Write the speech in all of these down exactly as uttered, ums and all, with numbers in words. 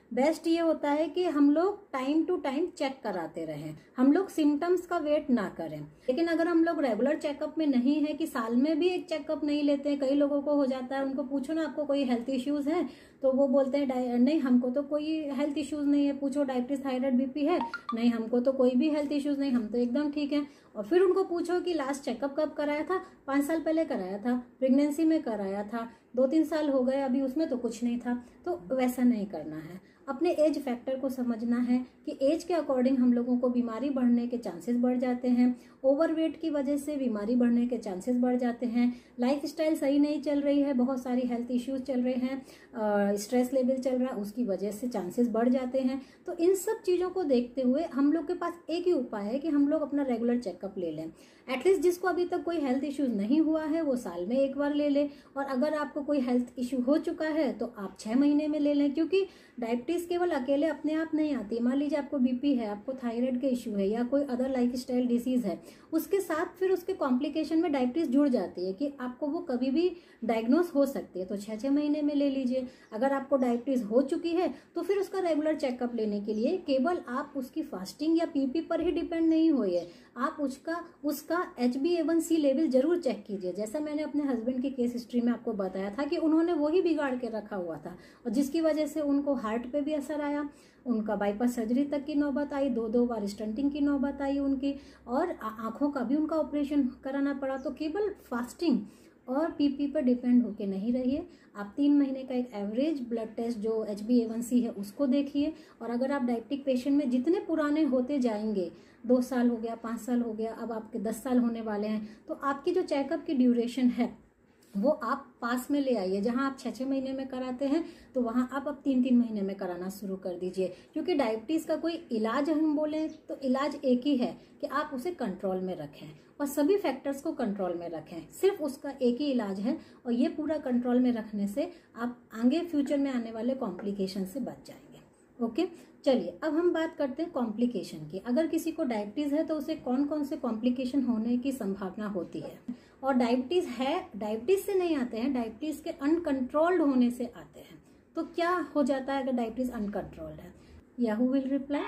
Best ये होता है कि हम लोग टाइम टू टाइम चेक कराते रहें, हम लोग सिम्टम्स का वेट ना करें। लेकिन अगर हम लोग रेगुलर चेकअप में नहीं है कि साल में भी एक चेकअप नहीं लेते हैं, कई लोगों को हो जाता है, उनको पूछो ना आपको कोई हेल्थ इश्यूज है तो वो बोलते हैं नहीं हमको तो कोई हेल्थ इश्यूज नहीं है, पूछो डायबिटीज थायराइड बीपी है, नहीं हमको तो कोई भी हेल्थ इश्यूज नहीं, हम तो एकदम ठीक है। और फिर उनको पूछो कि लास्ट चेकअप कब कराया था, पाँच साल पहले कराया था, प्रेगनेंसी में कराया था, दो तीन साल हो गए अभी उसमें तो कुछ नहीं था। तो वैसा नहीं करना है, अपने एज फैक्टर को समझना है कि एज के अकॉर्डिंग हम लोगों को बीमारी बढ़ने के चांसेस बढ़ जाते हैं, ओवरवेट की वजह से बीमारी बढ़ने के चांसेस बढ़ जाते हैं, लाइफस्टाइल सही नहीं चल रही है, बहुत सारी हेल्थ इश्यूज चल रहे हैं, स्ट्रेस लेवल चल रहा है, उसकी वजह से चांसेस बढ़ जाते हैं। तो इन सब चीज़ों को देखते हुए हम लोग के पास एक ही उपाय है कि हम लोग अपना रेगुलर चेकअप ले लें। एटलीस्ट जिसको अभी तक कोई हेल्थ इश्यूज नहीं हुआ है वो साल में एक बार ले ले, और अगर आपको कोई हेल्थ इश्यू हो चुका है तो आप छः महीने में ले लें, क्योंकि डायबिटीज केवल अकेले अपने आप नहीं आती। मान लीजिए आपको बीपी है, आपको थायराइड के इश्यू है या कोई अदर लाइफस्टाइल डिसीज है, उसके साथ फिर उसके कॉम्प्लिकेशन में डायबिटीज जुड़ जाती है कि आपको वो कभी भी डायग्नोस हो सकती है, तो छः छः महीने में ले लीजिए। अगर आपको डायबिटीज हो चुकी है तो फिर उसका रेगुलर चेकअप लेने के लिए केवल आप उसकी फास्टिंग या पीपी पर ही डिपेंड नहीं होइए, आप उसका उसका H B A one C level जरूर चेक कीजिए। जैसा मैंने अपने हस्बैंड की केस हिस्ट्री में आपको बताया था कि उन्होंने वही बिगाड़ के रखा हुआ था और जिसकी वजह से उनको हार्ट पे भी असर आया, उनका बाईपास सर्जरी तक की नौबत आई, दो दो बार स्टंटिंग की नौबत आई उनकी, और आंखों का भी उनका ऑपरेशन कराना पड़ा। तो केवल फास्टिंग और पीपी पर डिपेंड होके नहीं रहिए, आप तीन महीने का एक एवरेज ब्लड टेस्ट जो H B A one C है उसको देखिए। और अगर आप डायबिटिक पेशेंट में जितने पुराने होते जाएंगे, दो साल हो गया, पाँच साल हो गया, अब आपके दस साल होने वाले हैं, तो आपकी जो चेकअप की ड्यूरेशन है वो आप पास में ले आइए। जहां आप छः छः महीने में कराते हैं तो वहां आप अब तीन तीन महीने में कराना शुरू कर दीजिए, क्योंकि डायबिटीज का कोई इलाज हम बोलें तो इलाज एक ही है कि आप उसे कंट्रोल में रखें और सभी फैक्टर्स को कंट्रोल में रखें, सिर्फ उसका एक ही इलाज है। और ये पूरा कंट्रोल में रखने से आप आगे फ्यूचर में आने वाले कॉम्प्लिकेशन से बच जाएंगे। ओके, चलिए अब हम बात करते हैं कॉम्प्लिकेशन की। अगर किसी को डायबिटीज है तो उसे कौन कौन से कॉम्प्लिकेशन होने की संभावना होती है। और डायबिटीज है, डायबिटीज से नहीं आते हैं, डायबिटीज के अनकंट्रोल्ड होने से आते हैं। तो क्या हो जाता है अगर डायबिटीज अनकंट्रोल्ड है? या who will reply?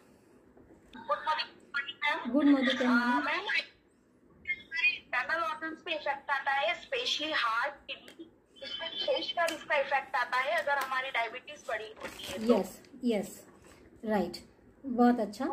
Good morning ma'am. Internal organs पे इफेक्ट आता है, स्पेशली हार्ट, किडनी, इसमें विशेषकर इसका इफेक्ट आता है अगर हमारी डायबिटीज बड़ी होती है। यस यस राइट, बहुत अच्छा।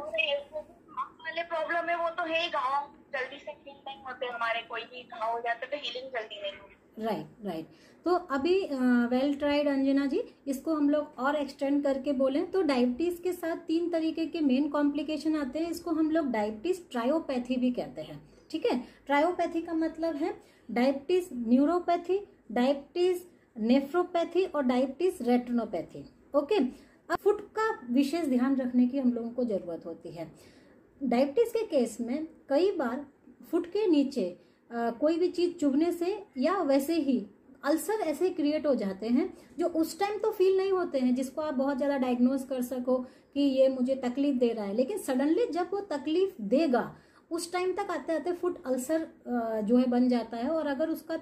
वाले प्रॉब्लम है वो तो है, घाव जल्दी से हील नहीं होते हमारे, कोई भी घाव हो जाते तो हीलिंग जल्दी नहीं होती। राइट राइट तो अभी वेल ट्राइड अंजना जी, इसको हम लोग और एक्सटेंड करके बोलें तो डायबिटीज के साथ तीन तरीके के मेन कॉम्प्लिकेशन आते हैं। इसको हम लोग डायबिटीज ट्रायोपैथी भी कहते हैं। ठीक है, ट्रायोपैथी का मतलब है डायबिटीज न्यूरोपैथी, डायबिटीज नेफ्रोपैथी और डायबिटीज रेटिनोपैथी। ओके, अब फुट का विशेष ध्यान रखने की हम लोगों को जरूरत होती है। डायबिटीज के केस में कई बार फुट के नीचे आ, कोई भी चीज चुभने से या वैसे ही अल्सर ऐसे क्रिएट हो जाते हैं जो उस टाइम तो फील नहीं होते हैं, जिसको आप बहुत ज्यादा डायग्नोज कर सको कि ये मुझे तकलीफ दे रहा है, लेकिन सडनली जब वो तकलीफ देगा उस टाइम तक आते आते फुट अल्सर जो है बन जाता है। और अगर उसका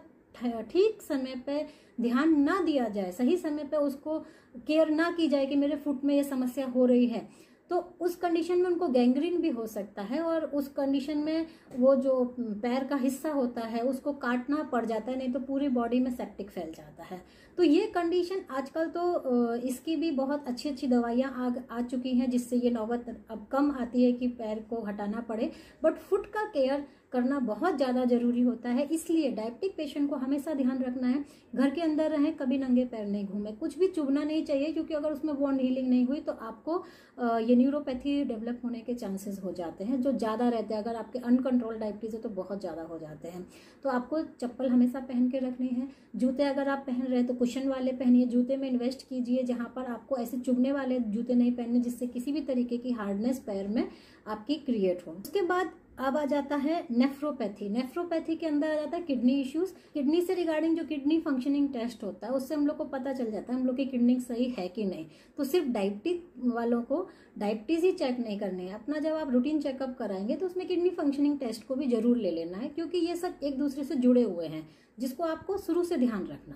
ठीक समय पे ध्यान ना दिया जाए, सही समय पे उसको केयर ना की जाए कि मेरे फुट में ये समस्या हो रही है, तो उस कंडीशन में उनको गैंग्रीन भी हो सकता है और उस कंडीशन में वो जो पैर का हिस्सा होता है उसको काटना पड़ जाता है, नहीं तो पूरी बॉडी में सेप्टिक फैल जाता है। तो ये कंडीशन आजकल तो इसकी भी बहुत अच्छी अच्छी दवाइयाँ आ, आ चुकी हैं जिससे ये नौबत अब कम आती है कि पैर को हटाना पड़े। बट फुट का केयर करना बहुत ज़्यादा जरूरी होता है, इसलिए डायबिटिक पेशेंट को हमेशा ध्यान रखना है घर के अंदर रहें, कभी नंगे पैर नहीं घूमें, कुछ भी चुभना नहीं चाहिए, क्योंकि अगर उसमें वॉन्ड हीलिंग नहीं हुई तो आपको ये न्यूरोपैथी डेवलप होने के चांसेस हो जाते हैं जो ज़्यादा रहते हैं। अगर आपके अनकंट्रोल डायबिटीज है तो बहुत ज़्यादा हो जाते हैं। तो आपको चप्पल हमेशा पहन के रखनी है। जूते अगर आप पहन रहे हैं तो कुशन वाले पहनिए, जूते में इन्वेस्ट कीजिए जहाँ पर आपको ऐसे चुभने वाले जूते नहीं पहनने जिससे किसी भी तरीके की हार्डनेस पैर में आपकी क्रिएट हो। उसके बाद अब आ जाता है नेफ्रोपैथी। नेफ्रोपैथी के अंदर आ जाता है किडनी इश्यूज। किडनी से रिगार्डिंग जो किडनी फंक्शनिंग टेस्ट होता है उससे हम लोग को पता चल जाता है हम लोग की किडनी सही है कि नहीं। तो सिर्फ डायबिटिक वालों को डायबिटीज ही चेक नहीं करनी है, अपना जब आप रूटीन चेकअप कराएंगे तो उसमें किडनी फंक्शनिंग टेस्ट को भी जरूर ले लेना है, क्योंकि ये सब एक दूसरे से जुड़े हुए हैं जिसको आपको शुरू से ध्यान रखना है।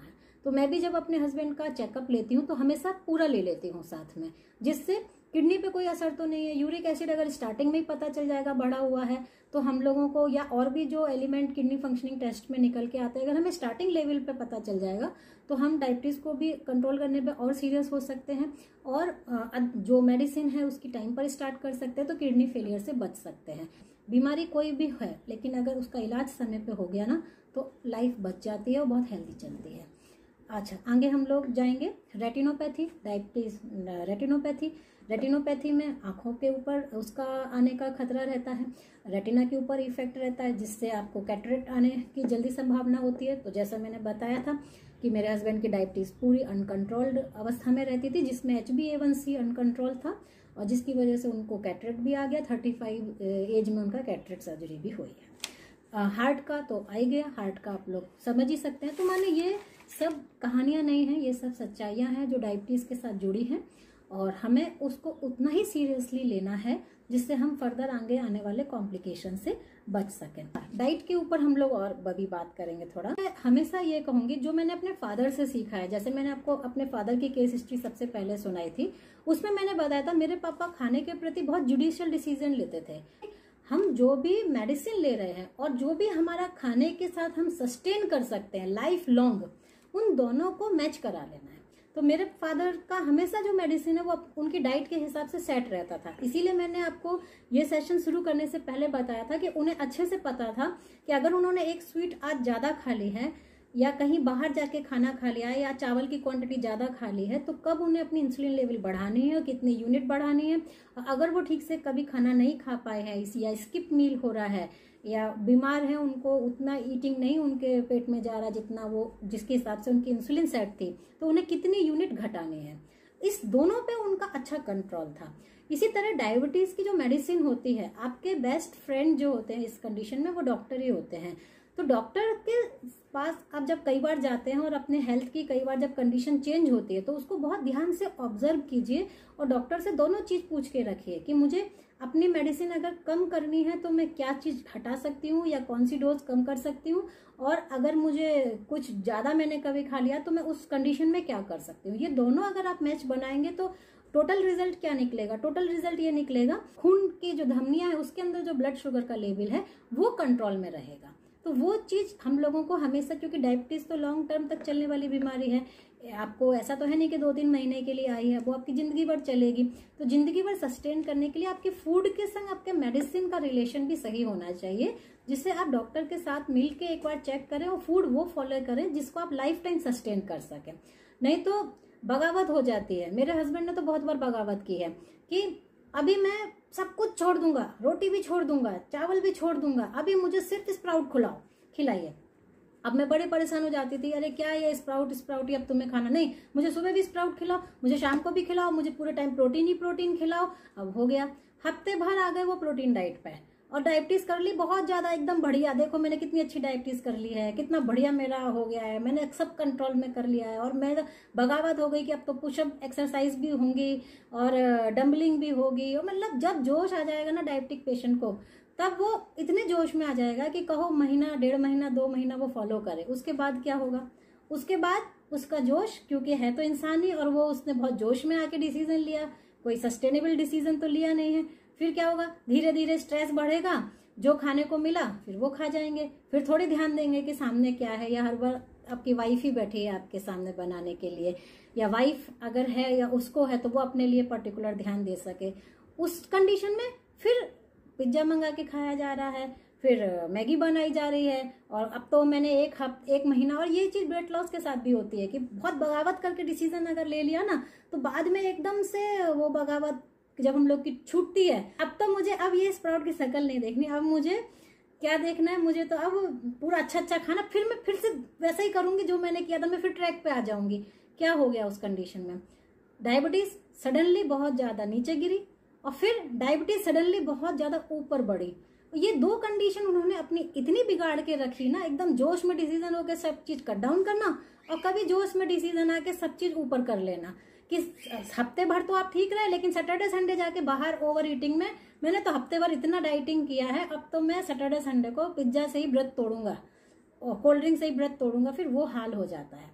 तो मैं भी जब अपने हस्बैंड का चेकअप लेती हूँ तो हमेशा पूरा ले लेती हूँ साथ में, जिससे किडनी पे कोई असर तो नहीं है। यूरिक एसिड अगर स्टार्टिंग में ही पता चल जाएगा बढ़ा हुआ है तो हम लोगों को, या और भी जो एलिमेंट किडनी फंक्शनिंग टेस्ट में निकल के आते हैं, अगर हमें स्टार्टिंग लेवल पे पता चल जाएगा तो हम डायबिटीज को भी कंट्रोल करने पे और सीरियस हो सकते हैं, और जो मेडिसिन है उसकी टाइम पर स्टार्ट कर सकते हैं, तो किडनी फेलियर से बच सकते हैं। बीमारी कोई भी है लेकिन अगर उसका इलाज समय पे हो गया ना तो लाइफ बच जाती है और बहुत हेल्दी चलती है। अच्छा, आगे हम लोग जाएंगे रेटिनोपैथी, डायबिटीज रेटिनोपैथी। रेटिनोपैथी में आंखों के ऊपर उसका आने का खतरा रहता है, रेटिना के ऊपर इफेक्ट रहता है, जिससे आपको कैटरेक्ट आने की जल्दी संभावना होती है। तो जैसा मैंने बताया था कि मेरे हस्बैंड की डायबिटीज पूरी अनकंट्रोल्ड अवस्था में रहती थी, जिसमें H B A one C uncontrolled था, और जिसकी वजह से उनको कैटरेक्ट भी आ गया। थर्टी फाइव एज में उनका कैटरेक्ट सर्जरी भी हुई है। हार्ट का तो आ ही गया, हार्ट का आप लोग समझ ही सकते हैं। तो माने ये सब कहानियां नहीं हैं, ये सब सच्चाइयां हैं जो डायबिटीज के साथ जुड़ी हैं, और हमें उसको उतना ही सीरियसली लेना है जिससे हम फर्दर आगे आने वाले कॉम्प्लिकेशन से बच सकें। डाइट के ऊपर हम लोग और भी बात करेंगे थोड़ा। मैं हमेशा ये कहूंगी, जो मैंने अपने फादर से सीखा है, जैसे मैंने आपको अपने फादर की केस हिस्ट्री सबसे पहले सुनाई थी, उसमें मैंने बताया था मेरे पापा खाने के प्रति बहुत जुडिशियल डिसीजन लेते थे। हम जो भी मेडिसिन ले रहे हैं और जो भी हमारा खाने के साथ हम सस्टेन कर सकते हैं लाइफ लॉन्ग, उन दोनों को मैच करा लेना है। तो मेरे फादर का हमेशा जो मेडिसिन है वो उनकी डाइट के हिसाब से सेट रहता था। इसीलिए मैंने आपको ये सेशन शुरू करने से पहले बताया था कि उन्हें अच्छे से पता था कि अगर उन्होंने एक स्वीट आज ज्यादा खा ली है, या कहीं बाहर जाके खाना खा लिया है, या चावल की क्वांटिटी ज्यादा खा ली है, तो कब उन्हें अपनी इंसुलिन लेवल बढ़ानी है और कितनी यूनिट बढ़ानी है। अगर वो ठीक से कभी खाना नहीं खा पाए हैं, या स्किप मील हो रहा है, या बीमार है, उनको उतना ईटिंग नहीं उनके पेट में जा रहा जितना वो जिसके हिसाब से उनकी इंसुलिन सेट थी, तो उन्हें कितनी यूनिट घटानी है, इस दोनों पे उनका अच्छा कंट्रोल था। इसी तरह डायबिटीज की जो मेडिसिन होती है, आपके बेस्ट फ्रेंड जो होते हैं इस कंडीशन में वो डॉक्टर ही होते हैं। तो डॉक्टर के पास आप जब कई बार जाते हैं और अपने हेल्थ की कई बार जब कंडीशन चेंज होती है तो उसको बहुत ध्यान से ऑब्जर्व कीजिए, और डॉक्टर से दोनों चीज पूछ के रखिए कि मुझे अपनी मेडिसिन अगर कम करनी है तो मैं क्या चीज हटा सकती हूँ या कौन सी डोज कम कर सकती हूँ, और अगर मुझे कुछ ज्यादा मैंने कभी खा लिया तो मैं उस कंडीशन में क्या कर सकती हूँ। ये दोनों अगर आप मैच बनाएंगे तो टोटल रिजल्ट क्या निकलेगा? टोटल रिजल्ट ये निकलेगा, खून की जो धमनियां है उसके अंदर जो ब्लड शुगर का लेवल है वो कंट्रोल में रहेगा। तो वो चीज हम लोगों को हमेशा, क्योंकि डायबिटीज तो लॉन्ग टर्म तक चलने वाली बीमारी है, आपको ऐसा तो है नहीं कि दो तीन महीने के लिए आई है, वो आपकी जिंदगी भर चलेगी। तो जिंदगी भर सस्टेन करने के लिए आपके फूड के संग आपके मेडिसिन का रिलेशन भी सही होना चाहिए, जिससे आप डॉक्टर के साथ मिल के एक बार चेक करें और फूड वो फॉलो करें जिसको आप लाइफ टाइम सस्टेन कर सकें। नहीं तो बगावत हो जाती है। मेरे हस्बैंड ने तो बहुत बार बगावत की है कि अभी मैं सब कुछ छोड़ दूंगा, रोटी भी छोड़ दूंगा, चावल भी छोड़ दूंगा, अभी मुझे सिर्फ स्प्राउट खिलाओ खिलाइए। अब मैं बड़े परेशान हो जाती थी, अरे क्या ये स्प्राउट स्प्राउट ही अब तुम्हें खाना नहीं, मुझे सुबह भी स्प्राउट खिलाओ, मुझे शाम को भी खिलाओ, मुझे पूरे टाइम प्रोटीन ही प्रोटीन खिलाओ। अब हो गया, हफ्ते भर आ गए वो प्रोटीन डाइट पे, और डायबिटीज कर ली बहुत ज्यादा एकदम बढ़िया। देखो मैंने कितनी अच्छी डायबिटीज कर ली है, कितना बढ़िया मेरा हो गया है, मैंने सब कंट्रोल में कर लिया है, और मैं बगावत हो गई कि अब तो पुशअप एक्सरसाइज भी होंगी और डम्बलिंग भी होगी। और मतलब जब जोश आ जाएगा ना डायबिटिक पेशेंट को, तब वो इतने जोश में आ जाएगा कि कहो महीना डेढ़ महीना दो महीना वो फॉलो करे। उसके बाद क्या होगा? उसके बाद उसका जोश, क्योंकि है तो इंसान ही, और वो उसने बहुत जोश में आके डिसीजन लिया, कोई सस्टेनेबल डिसीजन तो लिया नहीं है। फिर क्या होगा? धीरे धीरे स्ट्रेस बढ़ेगा, जो खाने को मिला फिर वो खा जाएंगे, फिर थोड़ी ध्यान देंगे कि सामने क्या है, या हर बार आपकी वाइफ ही बैठी है आपके सामने बनाने के लिए, या वाइफ अगर है या उसको है तो वो अपने लिए पर्टिकुलर ध्यान दे सके। उस कंडीशन में फिर पिज्जा मंगा के खाया जा रहा है, फिर मैगी बनाई जा रही है, और अब तो मैंने एक हफ्ते एक महीना, और ये चीज वेट लॉस के साथ भी होती है कि बहुत बगावत करके डिसीजन अगर ले लिया ना तो बाद में एकदम से वो बगावत जब हम लोग की छूटती है, अब तो मुझे अब ये स्प्राउट की शक्ल नहीं देखनी, अब मुझे क्या देखना है, मुझे तो अब पूरा अच्छा अच्छा खाना, फिर मैं फिर से वैसा ही करूंगी जो मैंने किया था, मैं फिर ट्रैक पे आ जाऊंगी। क्या हो गया उस कंडीशन में? डायबिटीज सडनली बहुत ज्यादा नीचे गिरी, और फिर डायबिटीज सडनली बहुत ज्यादा ऊपर बढ़ी। ये दो कंडीशन उन्होंने अपनी इतनी बिगाड़ के रखी ना, एकदम जोश में डिसीजन होकर सब चीज कट डाउन करना, और कभी जोश में डिसीजन आके सब चीज ऊपर कर लेना कि हफ्ते भर तो आप ठीक रहे, लेकिन सैटरडे संडे जाके बाहर ओवर ईटिंग में, मैंने तो हफ्ते भर इतना डाइटिंग किया है, अब तो मैं सैटरडे संडे को पिज्जा से ही व्रत तोड़ूंगा और कोल्ड ड्रिंक से ही व्रत तोड़ूंगा, फिर वो हाल हो जाता है।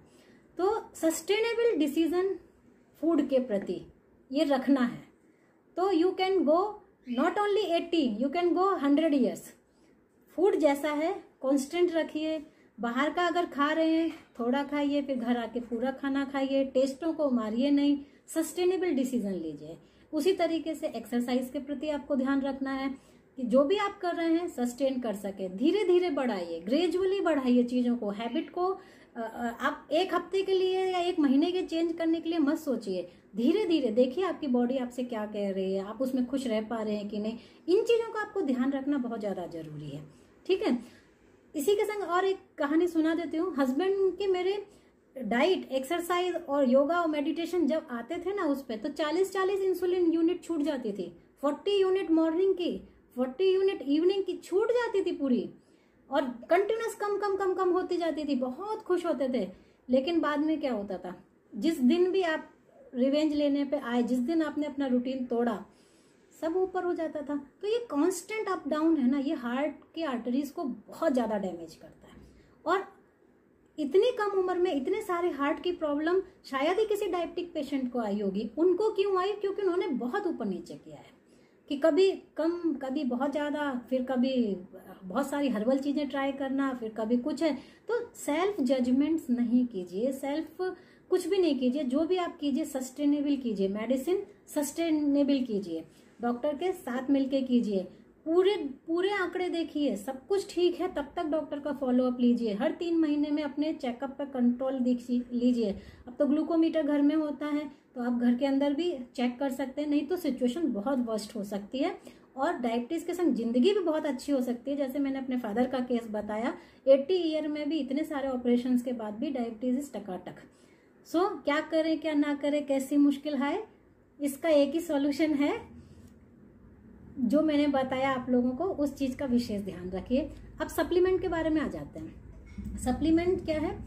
तो सस्टेनेबल डिसीजन फूड के प्रति ये रखना है तो you can go not only eighty, you can go hundred years. Food जैसा है कॉन्स्टेंट रखिए, बाहर का अगर खा रहे हैं थोड़ा खाइए, फिर घर आके पूरा खाना खाइए, टेस्टों को मारिए नहीं, सस्टेनेबल डिसीजन लीजिए। उसी तरीके से एक्सरसाइज के प्रति आपको ध्यान रखना है कि जो भी आप कर रहे हैं सस्टेन कर सके, धीरे धीरे बढ़ाइए, ग्रेजुअली बढ़ाइए चीज़ों को, हैबिट को आप एक हफ्ते के लिए या एक महीने के चेंज करने के लिए मत सोचिए, धीरे धीरे देखिए आपकी बॉडी आपसे क्या कह रही है, आप उसमें खुश रह पा रहे हैं कि नहीं। इन चीज़ों का आपको ध्यान रखना बहुत ज़्यादा जरूरी है, ठीक है। इसी के संग और एक कहानी सुना देती हूँ। हस्बैंड के मेरे डाइट, एक्सरसाइज और योगा और मेडिटेशन जब आते थे ना उस पर, तो चालीस चालीस इंसुलिन यूनिट छूट जाती थी, चालीस यूनिट मॉर्निंग की, चालीस यूनिट इवनिंग की छूट जाती थी पूरी, और कंटिन्यूस कम कम कम कम होती जाती थी। बहुत खुश होते थे। लेकिन बाद में क्या होता था, जिस दिन भी आप रिवेंज लेने पे आए, जिस दिन आपने अपना रूटीन तोड़ा, सब ऊपर हो जाता था। तो ये कांस्टेंट अप डाउन है ना, ये हार्ट की आर्टरीज को बहुत ज़्यादा डैमेज करता है। और इतनी कम उम्र में इतने सारे हार्ट की प्रॉब्लम शायद ही किसी डायबिटिक पेशेंट को आई होगी। उनको क्यों आई? क्योंकि उन्होंने बहुत ऊपर नीचे किया है कि कभी कम, कभी बहुत ज़्यादा, फिर कभी बहुत सारी हर्बल चीज़ें ट्राई करना, फिर कभी कुछ है। तो सेल्फ जजमेंट्स नहीं कीजिए, सेल्फ कुछ भी नहीं कीजिए। जो भी आप कीजिए सस्टेनेबल कीजिए, मेडिसिन सस्टेनेबल कीजिए, डॉक्टर के साथ मिलके कीजिए, पूरे पूरे आंकड़े देखिए, सब कुछ ठीक है तब तक डॉक्टर का फॉलोअप लीजिए। हर तीन महीने में अपने चेकअप पे कंट्रोल लीजिए। अब तो ग्लूकोमीटर घर में होता है तो आप घर के अंदर भी चेक कर सकते हैं, नहीं तो सिचुएशन बहुत वर्स्ट हो सकती है। और डायबिटीज के संग जिंदगी भी बहुत अच्छी हो सकती है। जैसे मैंने अपने फादर का केस बताया, अस्सी ईयर में भी इतने सारे ऑपरेशन के बाद भी डायबिटीज टकाटक। सो so, क्या करें क्या ना करें, कैसी मुश्किल है, इसका एक ही सॉल्यूशन है जो मैंने बताया आप लोगों को, उस चीज का विशेष ध्यान रखिए। अब सप्लीमेंट के बारे में आ जाते हैं। सप्लीमेंट क्या है?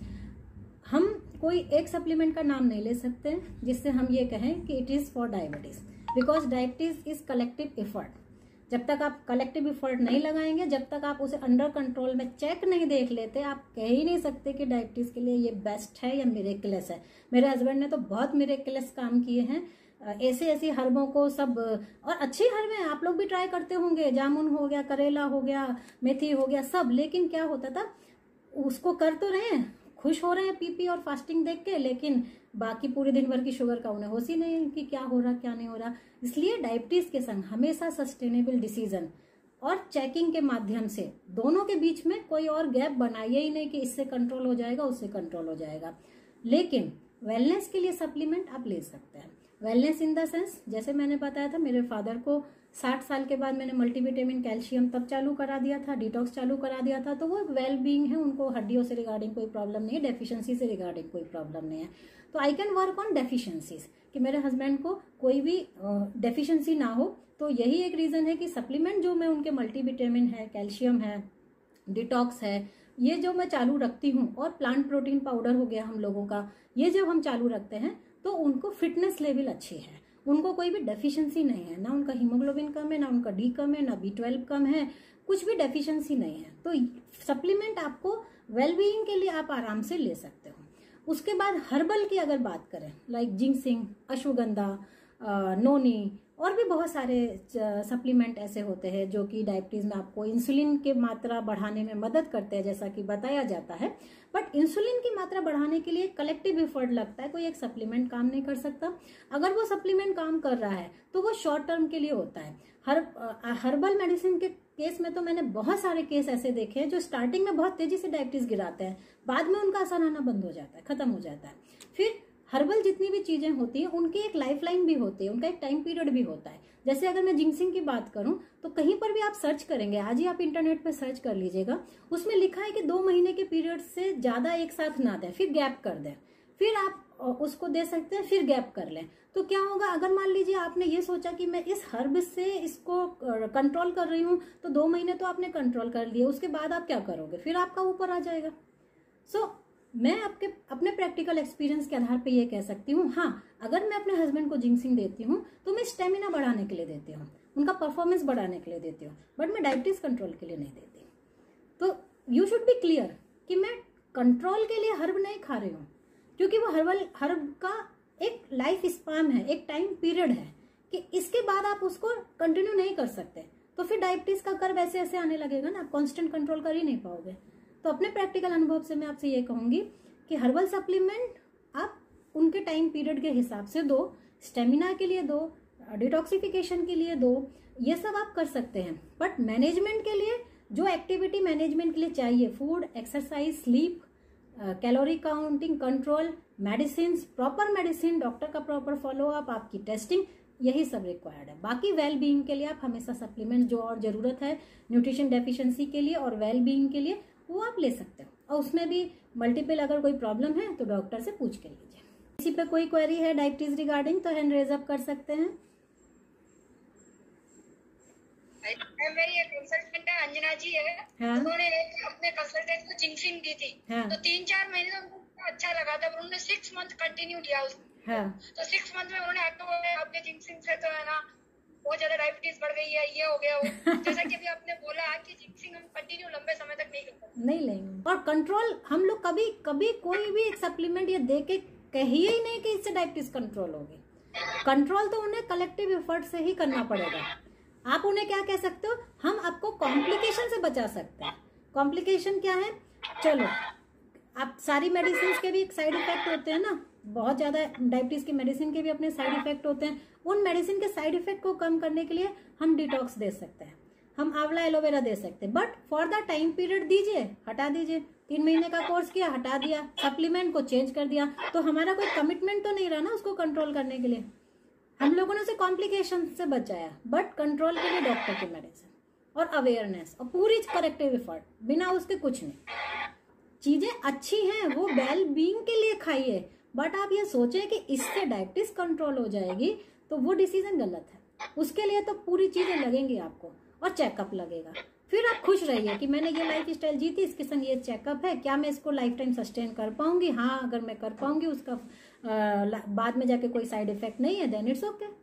हम कोई एक सप्लीमेंट का नाम नहीं ले सकते जिससे हम ये कहें कि it is for diabetes, because diabetes is collective effort. जब तक आप कलेक्टिव एफर्ट नहीं लगाएंगे, जब तक आप उसे अंडर कंट्रोल में चेक नहीं देख लेते, आप कह ही नहीं सकते कि डायबिटीज के लिए ये बेस्ट है या मिरेकलस है। मेरे हस्बैंड ने तो बहुत मिरेकलस काम किए हैं, ऐसे ऐसी हर्बों को सब, और अच्छी हर्बें आप लोग भी ट्राई करते होंगे, जामुन हो गया, करेला हो गया, मेथी हो गया, सब। लेकिन क्या होता था, उसको कर तो रहे हैं, खुश हो रहे हैं पीपी और फास्टिंग देख के, लेकिन बाकी पूरे दिन भर की शुगर का उन्हें होश ही नहीं कि क्या हो रहा क्या नहीं हो रहा। इसलिए डायबिटीज के संग हमेशा सस्टेनेबल डिसीजन और चेकिंग के माध्यम से, दोनों के बीच में कोई और गैप बनाइए ही नहीं कि इससे कंट्रोल हो जाएगा उससे कंट्रोल हो जाएगा। लेकिन वेलनेस के लिए सप्लीमेंट आप ले सकते हैं। वेलनेस इन द सेंस, जैसे मैंने बताया था, मेरे फादर को साठ साल के बाद मैंने मल्टीविटामिन कैल्शियम तब चालू करा दिया था, डिटॉक्स चालू करा दिया था। तो वो वेल बीइंग है, उनको हड्डियों से रिगार्डिंग कोई प्रॉब्लम नहीं है, डेफिशिएंसी से रिगार्डिंग कोई प्रॉब्लम नहीं है। तो I can work on deficiencies कि मेरे हस्बैंड को कोई भी डेफिशिएंसी ना हो। तो यही एक रीजन है कि सप्लीमेंट जो मैं उनके मल्टीविटामिन है, कैल्शियम है, डिटॉक्स है, ये जो मैं चालू रखती हूँ, और प्लांट प्रोटीन पाउडर हो गया हम लोगों का, ये जब हम चालू रखते हैं तो उनको फिटनेस लेवल अच्छी है, उनको कोई भी डेफिशिएंसी नहीं है, ना उनका हीमोग्लोबिन कम है, ना उनका डी कम है, ना बी ट्वेल्व कम है, कुछ भी डेफिशिएंसी नहीं है। तो सप्लीमेंट आपको वेलबीइंग के लिए आप आराम से ले सकते हो। उसके बाद हर्बल की अगर बात करें, लाइक जिंक्सिंग, अश्वगंधा, नोनी, और भी बहुत सारे सप्लीमेंट ऐसे होते हैं जो कि डायबिटीज में आपको इंसुलिन की मात्रा बढ़ाने में मदद करते हैं, जैसा कि बताया जाता है। बट इंसुलिन की मात्रा बढ़ाने के लिए कलेक्टिव एफर्ट लगता है, कोई एक सप्लीमेंट काम नहीं कर सकता। अगर वो सप्लीमेंट काम कर रहा है तो वो शॉर्ट टर्म के लिए होता है। हर हर्बल मेडिसिन के केस में तो मैंने बहुत सारे केस ऐसे देखे हैं जो स्टार्टिंग में बहुत तेजी से डायबिटीज गिराते हैं, बाद में उनका असर आना बंद हो जाता है, खत्म हो जाता है। फिर हर्बल जितनी भी चीजें होती हैं उनकी एक लाइफ लाइन भी होती है, उनका एक टाइम पीरियड भी होता है। जैसे अगर मैं जिंक्सिंग की बात करूं तो कहीं पर भी आप सर्च करेंगे, आज ही आप इंटरनेट पे सर्च कर लीजिएगा, उसमें लिखा है कि दो महीने के पीरियड से ज्यादा एक साथ ना दें, फिर गैप कर दें, फिर आप उसको दे सकते हैं, फिर गैप कर लें। तो क्या होगा, अगर मान लीजिए आपने ये सोचा कि मैं इस हर्ब से इसको कंट्रोल कर रही हूँ, तो दो महीने तो आपने कंट्रोल कर लिया, उसके बाद आप क्या करोगे, फिर आपका ऊपर आ जाएगा। सो so, मैं आपके अपने प्रैक्टिकल एक्सपीरियंस के आधार पे ये कह सकती हूँ, हाँ, अगर मैं अपने हस्बैंड को जिंक्सिंग देती हूँ तो मैं स्टेमिना बढ़ाने के लिए देती हूँ, उनका परफॉर्मेंस बढ़ाने के लिए देती हूँ, बट मैं डायबिटीज कंट्रोल के लिए नहीं देती। तो यू शुड बी क्लियर कि मैं कंट्रोल के लिए हर्ब नहीं खा रही हूँ, क्योंकि वो हर्बल हर्ब का एक लाइफ स्पैन है, एक टाइम पीरियड है कि इसके बाद आप उसको कंटिन्यू नहीं कर सकते, तो फिर डायबिटीज का कर्व ऐसे ऐसे आने लगेगा ना, आप कांस्टेंट कंट्रोल कर ही नहीं पाओगे। तो अपने प्रैक्टिकल अनुभव से मैं आपसे ये कहूंगी कि हर्बल सप्लीमेंट आप उनके टाइम पीरियड के हिसाब से दो, स्टेमिना के लिए दो, डिटॉक्सिफिकेशन के लिए दो, ये सब आप कर सकते हैं। बट मैनेजमेंट के लिए जो एक्टिविटी मैनेजमेंट के लिए चाहिए, food, exercise, sleep, calorie counting, control, medicine, proper medicine, doctor का प्रॉपर फॉलो अप, आपकी टेस्टिंग, यही सब रिक्वायर्ड है। बाकी वेल बीइंग के लिए आप हमेशा सप्लीमेंट जो और जरूरत है न्यूट्रिशन डेफिशिएंसी के लिए और वेल बीइंग के लिए वो आप ले सकते हो, और उसमें भी मल्टीपल अगर कोई प्रॉब्लम है तो डॉक्टर से पूछ के लीजिए। किसी पे कोई क्वेरी है डायबिटीज रिगार्डिंग तो हैंड रेज अप कर सकते हैं। मेरी एक कंसल्टेंट है, अंजना जी है, हाँ? उन्होंने एक अपने कंसल्टेंट को जिंक्सिंग दी थी। हाँ? तो तीन चार महीने तो उनको अच्छा लगा था, उन्होंने सिक्स मंथ कंटिन्यू किया उसको। हाँ? तो सिक्स मंथ में उन्होंने आपको आपके जिंक्सिंग से तो है ना बहुत ज्यादा डायबिटीज बढ़ गई है, ये हो गया वो। जैसा कि अभी आपने बोला कि जिंक्सिंग हम कंटिन्यू लंबे समय तक नहीं कर सकते, नहीं लेंगे। और कंट्रोल हम लोग कभी कभी कोई भी सप्लीमेंट ये दे के कहिए ही नहीं कि इससे डायबिटीज कंट्रोल होगी। कंट्रोल तो उन्हें कलेक्टिव एफर्ट से ही करना पड़ेगा। आप उन्हें क्या कह सकते हो, हम आपको कॉम्प्लिकेशन से बचा सकते हैं। कॉम्प्लिकेशन क्या है, चलो आप सारी मेडिसिन के भी साइड इफेक्ट होते हैं ना, बहुत ज्यादा डायबिटीज की मेडिसिन के भी अपने साइड इफेक्ट होते हैं। उन मेडिसिन के साइड इफेक्ट को कम करने के लिए हम डिटॉक्स दे सकते हैं, हम आंवला एलोवेरा दे सकते हैं, but for the time period दीजिए, हटा दीजिए। तीन महीने का कोर्स किया, हटा दिया, सप्लीमेंट को चेंज कर दिया, तो हमारा कोई कमिटमेंट तो नहीं रहा ना उसको कंट्रोल करने के लिए। हम लोगों ने उसे कॉम्प्लिकेशन से बचाया, बट कंट्रोल के लिए डॉक्टर की मेडिसिन और अवेयरनेस और पूरी करेक्टिव एफर्ट, बिना उसके कुछ नहीं। चीजें अच्छी हैं, वो वेल बीइंग के लिए खाइए, बट आप ये सोचें कि इससे डायबिटीज कंट्रोल हो जाएगी तो वो डिसीजन गलत है। उसके लिए तो पूरी चीजें लगेंगी आपको और चेकअप लगेगा। फिर आप खुश रहिए कि मैंने ये लाइफ स्टाइल जी थी, इसके संग ये चेकअप है, क्या मैं इसको लाइफ टाइम सस्टेन कर पाऊंगी? हाँ, अगर मैं कर पाऊंगी, उसका आ, बाद में जाके कोई साइड इफेक्ट नहीं है, देन इट्स ओके।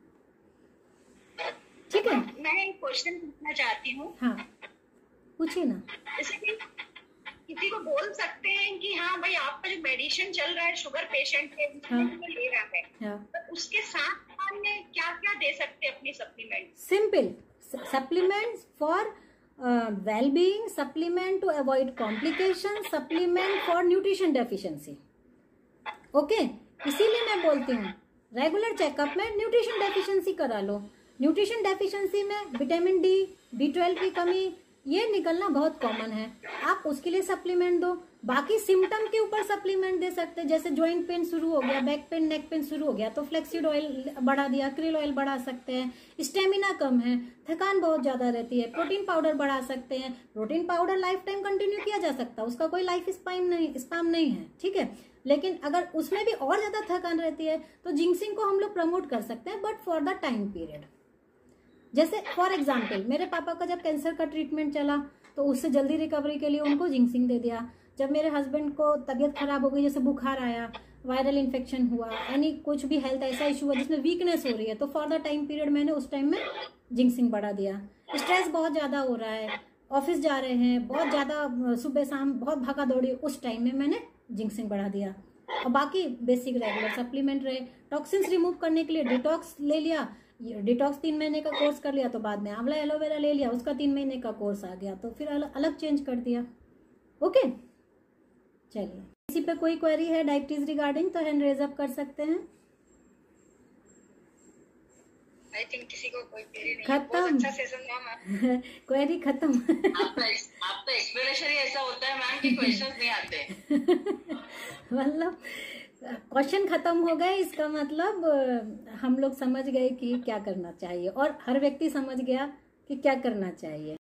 ठीक है, मैं एक क्वेश्चन पूछना चाहती हूँ। हाँ पूछिए ना। जैसे कि किसी को बोल सकते हैं कि हाँ भाई आपका जो मेडिसिन चल रहा है शुगर पेशेंट के, हाँ, ले रहा है, हाँ, तो उसके साथ में क्या क्या दे सकते हैं अपनी supplement? Simple supplements for well being, supplement to avoid complication, supplement for nutrition deficiency. Okay, इसीलिए मैं बोलती हूँ रेगुलर चेकअप में न्यूट्रिशन डेफिशिएंसी करा लो। न्यूट्रिशन डेफिशिएंसी में विटामिन डी, बी ट्वेल्व की कमी, ये निकलना बहुत कॉमन है, आप उसके लिए सप्लीमेंट दो। बाकी सिम्टम के ऊपर सप्लीमेंट दे सकते हैं, जैसे जॉइंट पेन शुरू हो गया, बैक पेन, नेक पेन शुरू हो गया तो फ्लेक्सीड ऑयल बढ़ा दिया, क्रिल ऑयल बढ़ा सकते हैं। स्टेमिना कम है, थकान बहुत ज्यादा रहती है, प्रोटीन पाउडर बढ़ा सकते हैं। Protein powder lifetime continue किया जा सकता है, उसका कोई लाइफ स्पैम नहीं स्पैम नहीं है, ठीक है। लेकिन अगर उसमें भी और ज्यादा थकान रहती है तो जिंक्सिंग को हम लोग प्रमोट कर सकते हैं, but for the time period. जैसे फॉर एग्जाम्पल मेरे पापा का जब कैंसर का ट्रीटमेंट चला तो उससे जल्दी रिकवरी के लिए उनको जिंक्सिंग दे दिया। जब मेरे हस्बैंड को तबीयत खराब हो गई, जैसे बुखार आया, वायरल इन्फेक्शन हुआ, यानी कुछ भी हेल्थ ऐसा इशू हुआ जिसमें वीकनेस हो रही है, तो फॉर द टाइम पीरियड मैंने उस टाइम में जिंक्सिंग बढ़ा दिया। स्ट्रेस बहुत ज्यादा हो रहा है, ऑफिस जा रहे हैं, बहुत ज्यादा सुबह शाम बहुत भागा दौड़ी, उस टाइम में मैंने जिंक्सिंग बढ़ा दिया। और बाकी बेसिक रेगुलर सप्लीमेंट रहे। टॉक्सिन्स रिमूव करने के लिए डिटॉक्स ले लिया, डिटॉक्स तीन महीने का कोर्स कर लिया, तो बाद में आंवला एलोवेरा ले लिया, उसका तीन महीने का कोर्स आ गया, तो फिर अलग अलग चेंज कर दिया। ओके, चलिए, किसी पे कोई क्वेरी है डायबिटीज रिगार्डिंग तो हैंड रेज अप कर सकते हैं। आई थिंक किसी को कोई क्वेरी नहीं, खत्म। बहुत अच्छा सेशन था मैम। क्वेरी खत्म। आपका आपका एक्सप्लेनेशन ही ऐसा होता है मैम कि क्वेश्चंस नहीं आते। मतलब क्वेश्चन खत्म हो गए, इसका मतलब हम लोग समझ गए कि क्या करना चाहिए और हर व्यक्ति समझ गया कि क्या करना चाहिए।